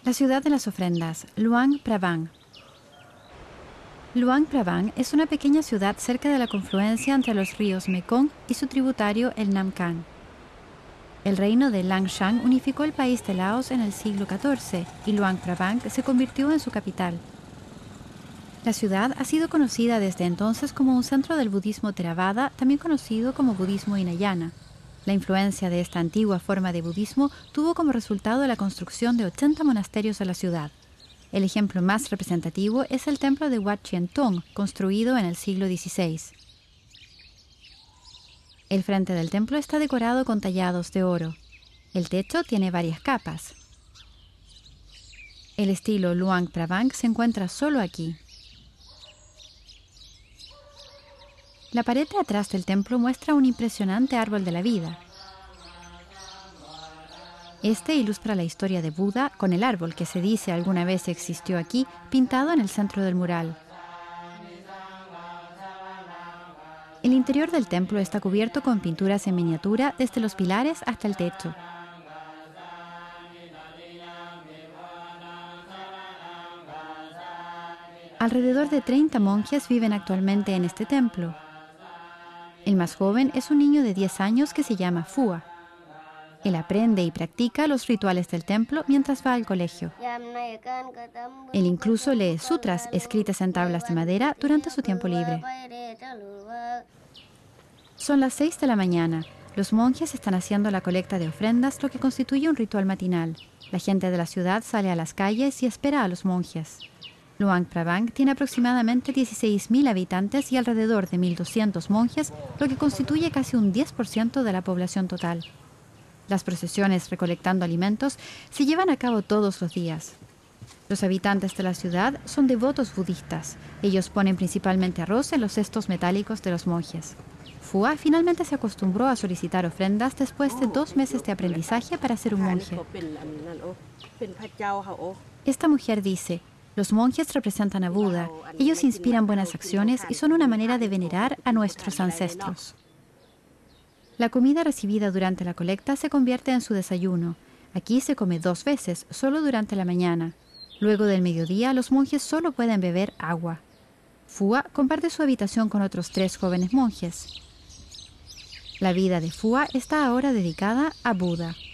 La ciudad de las ofrendas, Luang Prabang. Luang Prabang es una pequeña ciudad cerca de la confluencia entre los ríos Mekong y su tributario el Nam Kang. El reino de Lang Xang unificó el país de Laos en el siglo XIV y Luang Prabang se convirtió en su capital. La ciudad ha sido conocida desde entonces como un centro del budismo Theravada, también conocido como budismo Hinayana. La influencia de esta antigua forma de budismo tuvo como resultado la construcción de 80 monasterios en la ciudad. El ejemplo más representativo es el templo de Wat Chien Tong, construido en el siglo XVI. El frente del templo está decorado con tallados de oro. El techo tiene varias capas. El estilo Luang Prabang se encuentra solo aquí. La pared de atrás del templo muestra un impresionante árbol de la vida. Este ilustra la historia de Buda con el árbol que se dice alguna vez existió aquí, pintado en el centro del mural. El interior del templo está cubierto con pinturas en miniatura desde los pilares hasta el techo. Alrededor de 30 monjes viven actualmente en este templo. El más joven es un niño de 10 años que se llama Phua. Él aprende y practica los rituales del templo mientras va al colegio. Él incluso lee sutras escritas en tablas de madera durante su tiempo libre. Son las 6 de la mañana. Los monjes están haciendo la colecta de ofrendas, lo que constituye un ritual matinal. La gente de la ciudad sale a las calles y espera a los monjes. Luang Prabang tiene aproximadamente 16.000 habitantes y alrededor de 1.200 monjes, lo que constituye casi un 10% de la población total. Las procesiones recolectando alimentos se llevan a cabo todos los días. Los habitantes de la ciudad son devotos budistas. Ellos ponen principalmente arroz en los cestos metálicos de los monjes. Phua finalmente se acostumbró a solicitar ofrendas después de 2 meses de aprendizaje para ser un monje. Esta mujer dice: los monjes representan a Buda. Ellos inspiran buenas acciones y son una manera de venerar a nuestros ancestros. La comida recibida durante la colecta se convierte en su desayuno. Aquí se come 2 veces, solo durante la mañana. Luego del mediodía, los monjes solo pueden beber agua. Phua comparte su habitación con otros 3 jóvenes monjes. La vida de Phua está ahora dedicada a Buda.